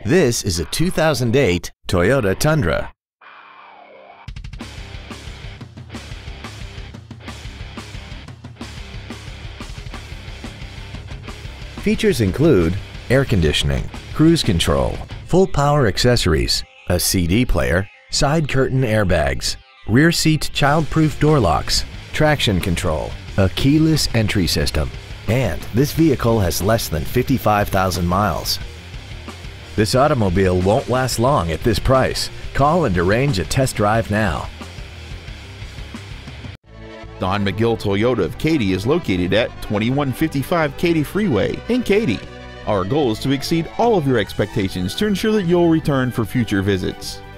This is a 2008 Toyota Tundra. Features include air conditioning, cruise control, full power accessories, a CD player, side curtain airbags, rear seat child-proof door locks, traction control, a keyless entry system, and this vehicle has less than 55,000 miles. This automobile won't last long at this price. Call and arrange a test drive now. Don McGill Toyota of Katy is located at 2155 Katy Freeway in Katy. Our goal is to exceed all of your expectations to ensure that you'll return for future visits.